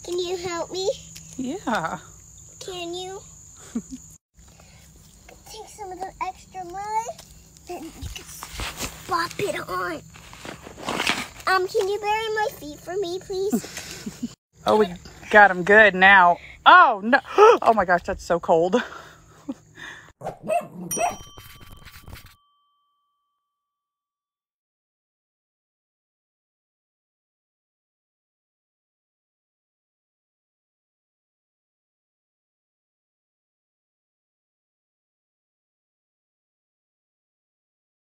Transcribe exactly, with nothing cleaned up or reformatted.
Can you help me? Yeah. Can you? Take some of the extra mud, then you can slop it on. Um, can you bury my feet for me, please? Oh, we got them good now. Oh, no. Oh, my gosh, that's so cold.